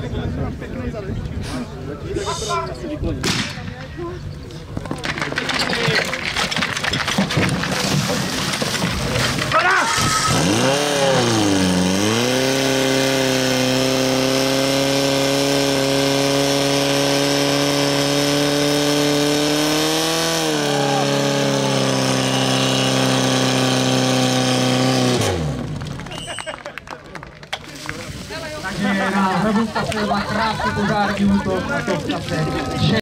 Takže na Hrabůvka se krásný požární útok na to